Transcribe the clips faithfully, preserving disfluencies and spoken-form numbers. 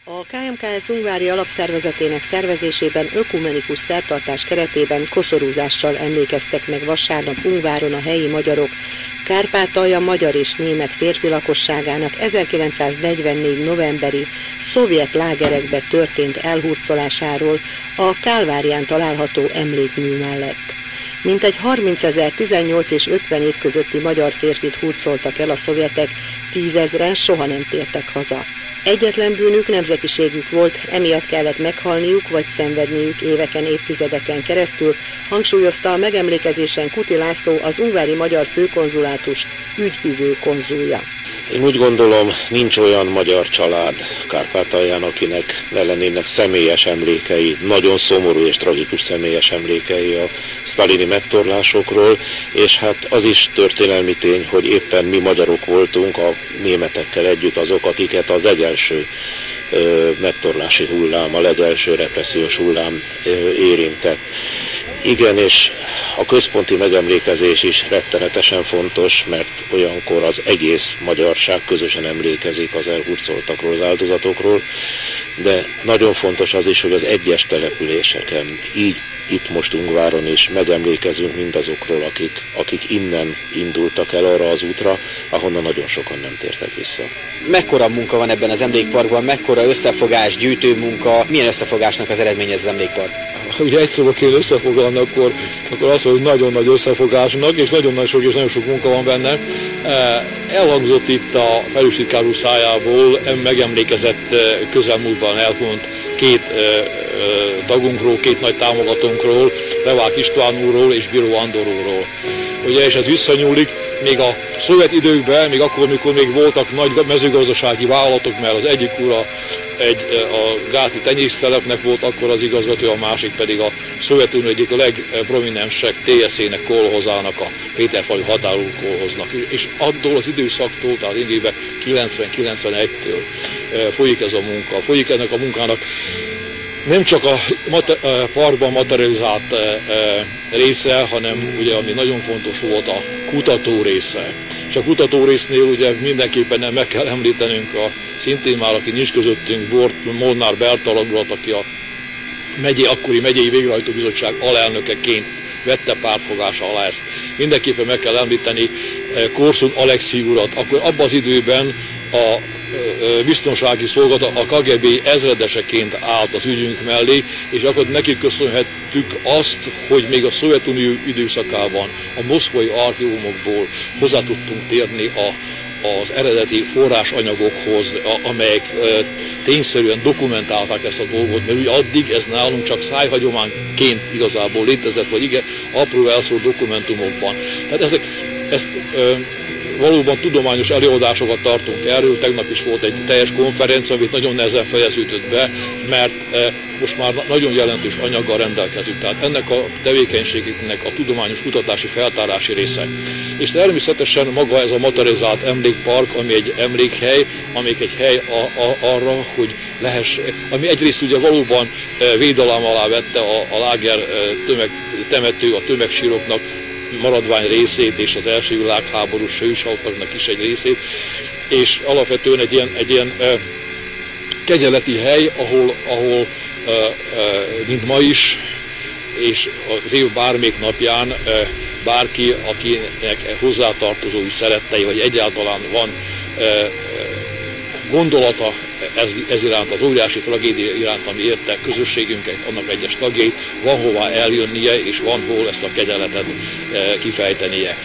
A ká em ká es Ungvári alapszervezetének szervezésében ökumenikus szertartás keretében koszorúzással emlékeztek meg vasárnap Ungváron a helyi magyarok Kárpátalja magyar és német férfi lakosságának ezerkilencszáznegyvennégy novemberi szovjet lágerekbe történt elhurcolásáról a Kálvárián található emlékmű mellett. Mintegy harmincezer tizennyolc és ötven év közötti magyar férfit hurcoltak el a szovjetek, tízezren soha nem tértek haza. Egyetlen bűnük, nemzetiségük volt, emiatt kellett meghalniuk vagy szenvedniük éveken, évtizedeken keresztül, hangsúlyozta a megemlékezésen Kuti László, az ungvári magyar főkonzulátus ügyvivő konzulja. Én úgy gondolom, nincs olyan magyar család Kárpátalján, akinek ne lennének személyes emlékei, nagyon szomorú és tragikus személyes emlékei a sztálini megtorlásokról, és hát az is történelmi tény, hogy éppen mi magyarok voltunk a németekkel együtt azok, akiket az legelső ö, megtorlási hullám, a legelső repressziós hullám ö, érintett. Igen, és a központi megemlékezés is rettenetesen fontos, mert olyankor az egész magyarság közösen emlékezik az elhurcoltakról, az áldozatokról, de nagyon fontos az is, hogy az egyes településeken, így itt most Ungváron is megemlékezünk mindazokról, akik, akik innen indultak el arra az útra, ahonnan nagyon sokan nem tértek vissza. Mekkora munka van ebben az emlékparkban, mekkora összefogás, gyűjtőmunka, milyen összefogásnak az eredménye ez az emlékpark? Ugye egy szóba kéne összefoglalni, akkor, akkor az, hogy nagyon nagy összefogásnak, és nagyon nagy sok és nagyon sok munka van benne. Elhangzott itt a felügytitkár úr szájából, megemlékezett közelmúltban elhunyt két tagunkról, két nagy támogatónkról, Levák István úrról és Bíró Andor úrról. Ugye, és ez visszanyúlik még a szovjet időkben, még akkor, mikor még voltak nagy mezőgazdasági vállalatok, mert az egyik úr a, egy, a gáti tenyésztelepnek volt akkor az igazgató, a másik pedig a Szovjetunió egyik a legprominensebb té es é-nek, kolhozának, a Péterfalu határú kolhoznak. És attól az időszaktól, tehát lényegében kilencven-kilencvenegytől folyik ez a munka. Folyik ennek a munkának nem csak a parkban materializált része, hanem ugye, ami nagyon fontos volt, a kutató része. És a kutató résznél ugye mindenképpen nem meg kell említenünk a szintén már, aki nincs közöttünk, Bort, Molnár Bertalan urat, aki a megyé, akkori megyei végrehajtó bizottság alelnökeként vette pártfogása alá ezt. Mindenképpen meg kell említeni Korszun Alexi urat, akkor abban az időben a biztonsági szolgálat, a ká gé bé ezredeseként állt az ügyünk mellé, és akkor neki köszönhettük azt, hogy még a Szovjetunió időszakában a moszkvai archívumokból hozzá tudtunk térni a az eredeti forrásanyagokhoz, amelyek tényszerűen dokumentálták ezt a dolgot, mert ugye addig ez nálunk csak szájhagyományként igazából létezett, vagy igen, apró elszólt dokumentumokban. Tehát ezek, ezt valóban tudományos előadásokat tartunk erről, tegnap is volt egy teljes konferencia, amit nagyon nehezen fejeződött be, mert most már nagyon jelentős anyaggal rendelkezünk, tehát ennek a tevékenységnek a tudományos kutatási feltárási része. És természetesen maga ez a materializált emlékpark, ami egy emlékhely, ami egy hely a, a, arra, hogy lehess, ami egyrészt ugye valóban védelem alá vette a, a láger tömeg, temető, a tömegsíroknak maradvány részét, és az első világháborús hőshalottaknak is egy részét, és alapvetően egy ilyen, egy ilyen e, kegyeleti hely, ahol, ahol e, e, mint ma is, és az év bármelyik napján e, bárki, akinek hozzátartozói, szerettei, vagy egyáltalán van e, e, gondolata ez, ez iránt, az óriási tragédia iránt, ami érte közösségünket, annak egyes tagjait, van hová eljönnie, és van hol ezt a kegyeletet e, kifejtenie.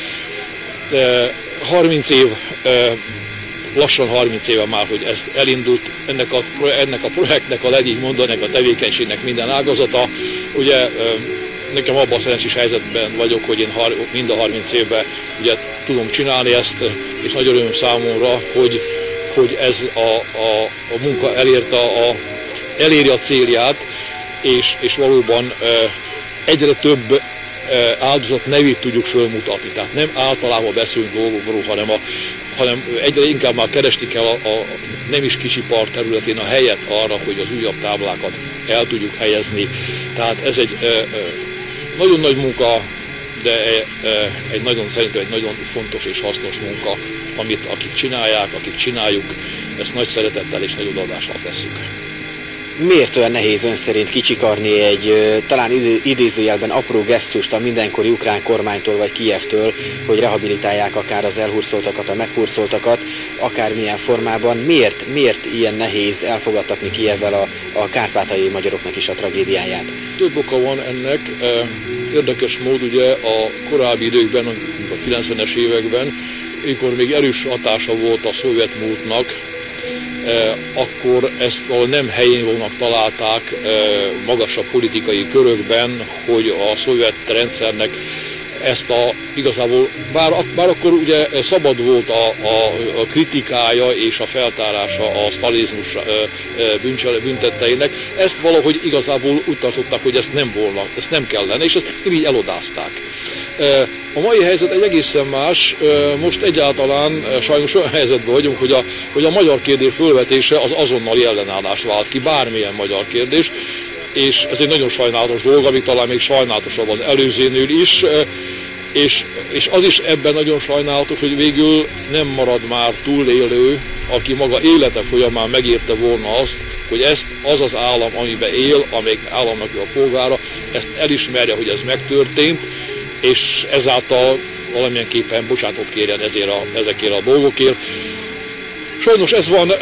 E, harminc év, e, lassan harminc éve már, hogy ez elindult, ennek a, ennek a projektnek, a lehet így mondani, ennek a tevékenységnek minden ágazata. Ugye e, nekem abban a szerencsés helyzetben vagyok, hogy én har, mind a harminc évben ugye tudom csinálni ezt, és nagy öröm számomra, hogy hogy ez a, a, a munka elérte a, eléri a célját, és, és valóban e, egyre több e, áldozat nevét tudjuk fölmutatni. Tehát nem általában beszélünk dolgokról, hanem, a, hanem egyre inkább már keresni kell a, a nem is kicsi park területén a helyet arra, hogy az újabb táblákat el tudjuk helyezni. Tehát ez egy e, e, nagyon nagy munka, de egy nagyon, szerintem egy nagyon fontos és hasznos munka, amit akik csinálják, akik csináljuk, ezt nagy szeretettel és nagy odaadással tesszük. Miért olyan nehéz ön szerint kicsikarni egy talán idézőjelben apró gesztust a mindenkori ukrán kormánytól vagy Kijevtől, hogy rehabilitálják akár az elhurcoltakat, a meghurcoltakat, akár milyen formában? Miért, miért ilyen nehéz elfogadtatni Kijevvel a, a kárpátaljai magyaroknak is a tragédiáját? Több oka van ennek. Érdekes mód ugye a korábbi időkben, a kilencvenes években, amikor még erős hatása volt a szovjet múltnak, akkor ezt valahol nem helyén volnak találták magasabb politikai körökben, hogy a szovjet rendszernek ezt a igazából, bár, bár akkor ugye szabad volt a, a, a kritikája és a feltárása a sztalinizmus bűntetteinek, ezt valahogy igazából úgy tartották, hogy ezt nem volna, ezt nem kellene, és ezt így elodázták. A mai helyzet egy egészen más, most egyáltalán sajnos olyan helyzetben vagyunk, hogy a, hogy a magyar kérdés fölvetése az azonnali ellenállást vált ki, bármilyen magyar kérdés, és ez egy nagyon sajnálatos dolog, ami talán még sajnálatosabb az előzőnél is, és, és az is ebben nagyon sajnálatos, hogy végül nem marad már túlélő, aki maga élete folyamán megérte volna azt, hogy ezt az az állam, amiben él, amelyik államnak a polgára, ezt elismerje, hogy ez megtörtént, és ezáltal valamilyenképpen bocsánatot kérjen ezért a, ezekért a dolgokért. Sajnos ez van,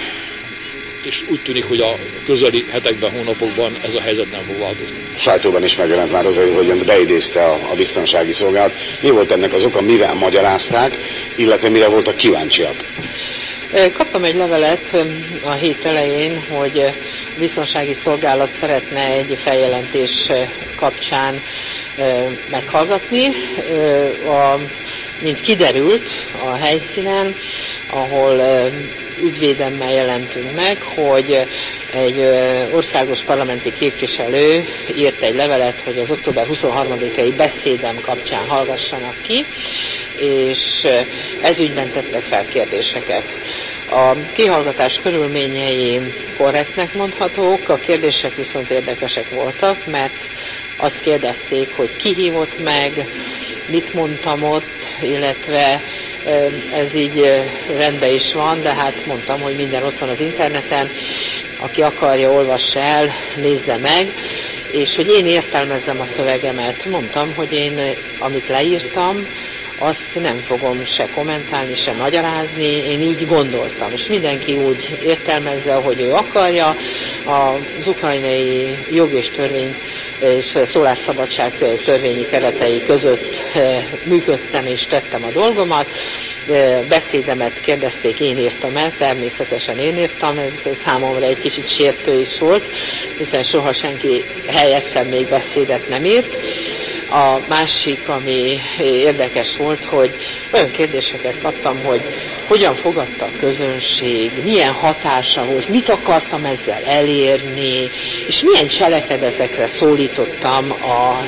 és úgy tűnik, hogy a közeli hetekben, hónapokban ez a helyzet nem fog változni. A sajtóban is megjelent már az, hogy beidézte a, a biztonsági szolgálat. Mi volt ennek az oka, mivel magyarázták, illetve mire voltak kíváncsiak? Kaptam egy levelet a hét elején, hogy a biztonsági szolgálat szeretne egy feljelentés kapcsán meghallgatni. A, mint kiderült a helyszínen, ahol ügyvédemmel jelentünk meg, hogy egy országos parlamenti képviselő írt egy levelet, hogy az október huszonharmadikai beszédem kapcsán hallgassanak ki, és ez ügyben tettek fel kérdéseket. A kihallgatás körülményei korrektnek mondhatók, a kérdések viszont érdekesek voltak, mert azt kérdezték, hogy ki hívott meg, mit mondtam ott, illetve ez így rendben is van, de hát mondtam, hogy minden ott van az interneten, aki akarja, olvassa el, nézze meg, és hogy én értelmezzem a szövegemet. Mondtam, hogy én, amit leírtam, azt nem fogom se kommentálni, se magyarázni, én így gondoltam, és mindenki úgy értelmezze, hogy ő akarja. Az ukrajnai jog és törvény és szólásszabadság törvényi keretei között működtem és tettem a dolgomat. Beszédemet kérdezték, én írtam el, természetesen én írtam, ez számomra egy kicsit sértő is volt, hiszen soha senki helyettem még beszédet nem írt. A másik, ami érdekes volt, hogy olyan kérdéseket kaptam, hogy hogyan fogadta a közönség, milyen hatása volt, mit akartam ezzel elérni, és milyen cselekedetekre szólítottam a,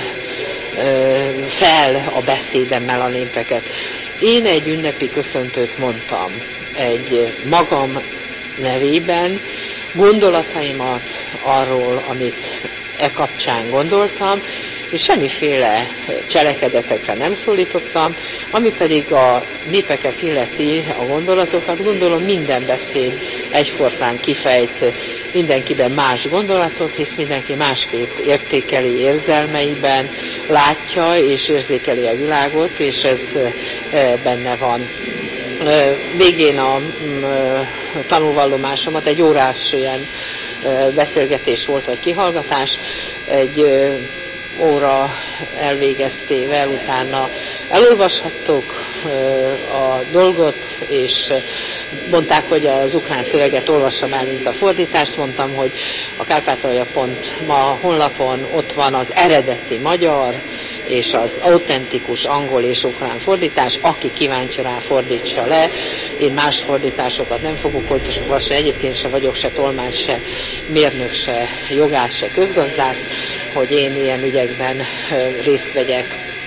fel a beszédemmel a népeket. Én egy ünnepi köszöntőt mondtam, egy magam nevében, gondolataimat arról, amit e kapcsán gondoltam, és semmiféle cselekedetekre nem szólítottam, ami pedig a népeket illeti, a gondolatokat, gondolom minden beszéd egyformán kifejt mindenkiben más gondolatot, hisz mindenki másképp értékeli érzelmeiben, látja és érzékeli a világot, és ez benne van. Végén a tanulvallomásomat, egy órás ilyen beszélgetés volt, vagy kihallgatás, egy óra elvégeztével utána elolvashattuk a dolgot, és mondták, hogy az ukrán szöveget olvassam el, mint a fordítást. Mondtam, hogy a kárpátalja pont ma honlapon ott van az eredeti magyar, és az autentikus angol és ukrán fordítás, aki kíváncsi rá, fordítsa le. Én más fordításokat nem fogok olvasni, egyébként se vagyok se tolmács, se mérnök, se jogász, se közgazdász, hogy én ilyen ügyekben részt vegyek.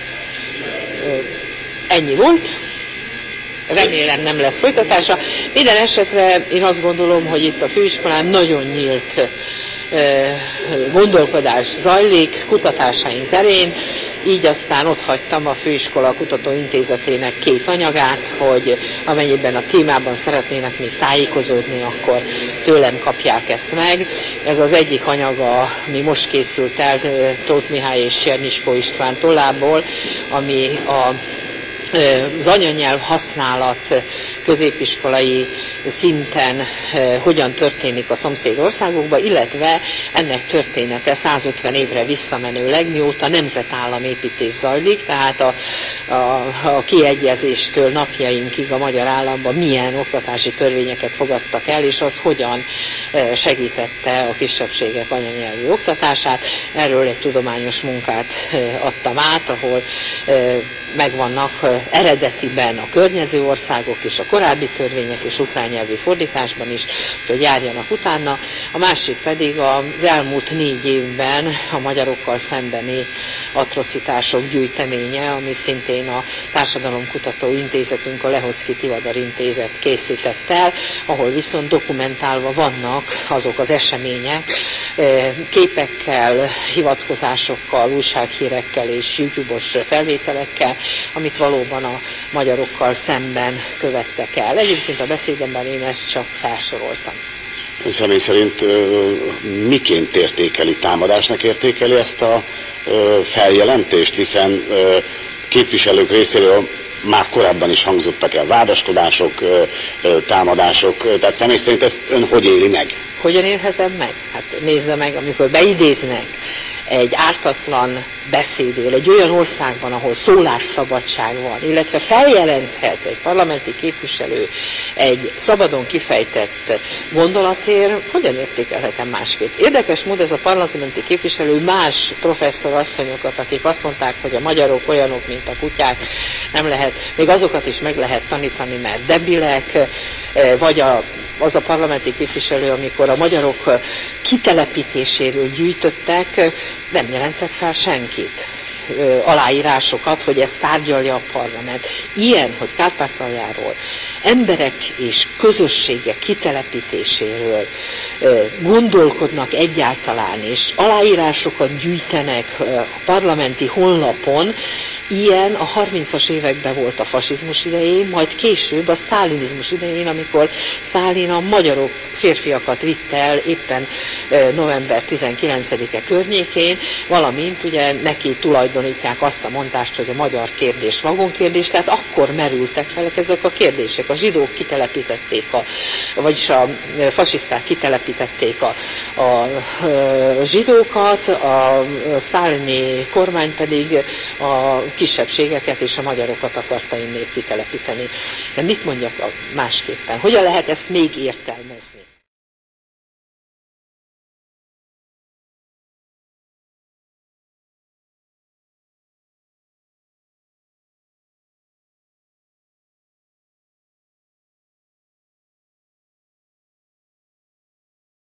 Ennyi volt. Remélem nem lesz folytatása. Minden esetre én azt gondolom, hogy itt a főiskolán nagyon nyílt gondolkodás zajlik kutatásaink terén, így aztán ott hagytam a Főiskola Kutatóintézetének két anyagát, hogy amennyiben a témában szeretnének még tájékozódni, akkor tőlem kapják ezt meg. Ez az egyik anyaga, ami most készült el Tóth Mihály és Csernyicskó István tollából, ami a az anyanyelv használat középiskolai szinten hogyan történik a szomszéd országokban, illetve ennek története százötven évre visszamenőleg, mióta nemzetállamépítés zajlik, tehát a, a, a kiegyezéstől napjainkig a magyar államban milyen oktatási törvényeket fogadtak el, és az hogyan segítette a kisebbségek anyanyelvi oktatását. Erről egy tudományos munkát adtam át, ahol megvannak eredetiben a környező országok és a korábbi törvények és ukrán nyelvi fordításban is, hogy járjanak utána. A másik pedig az elmúlt négy évben a magyarokkal szembeni atrocitások gyűjteménye, ami szintén a Társadalomkutató Intézetünk, a Lehocki Tivadar Intézet készített el, ahol viszont dokumentálva vannak azok az események, képekkel, hivatkozásokkal, újsághírekkel és YouTube-os felvételekkel, amit valóban a magyarokkal szemben követtek el. Egyébként a beszédemben én ezt csak felsoroltam. Személy szerint miként értékeli, támadásnak értékeli ezt a feljelentést, hiszen képviselők részéről már korábban is hangzottak el vádaskodások, támadások, tehát személy szerint ezt ön hogy éli meg? Hogyan élhetem meg? Hát nézze meg, amikor beidéznek egy ártatlan beszédél egy olyan országban, ahol szólásszabadság van, illetve feljelenthet egy parlamenti képviselő egy szabadon kifejtett gondolatért, hogyan értékelhetem másképp? Érdekes mód ez a parlamenti képviselő más professzor asszonyokat, akik azt mondták, hogy a magyarok olyanok, mint a kutyák, nem lehet, még azokat is meg lehet tanítani, mert debilek, vagy a az a parlamenti képviselő, amikor a magyarok kitelepítéséről gyűjtöttek, nem jelentett fel senkit, aláírásokat, hogy ezt tárgyalja a parlament. Ilyen, hogy Kárpátaljáról, emberek és közösségek kitelepítéséről gondolkodnak egyáltalán, és aláírásokat gyűjtenek a parlamenti honlapon, ilyen a harmincas években volt a fasizmus idején, majd később a sztálinizmus idején, amikor Sztálin a magyarok férfiakat vitte el éppen november tizenkilencedike környékén, valamint ugye neki tulajdonítják azt a mondást, hogy a magyar kérdés vagonkérdés, tehát akkor merültek fel ezek a kérdések. A zsidók kitelepítették, a, vagyis a fasiszták kitelepítették a, a, a zsidókat, a sztálini kormány pedig a kisebbségeket és a magyarokat akarta innét kitelepíteni. De mit mondjak másképpen? Hogyan lehet ezt még értelmezni?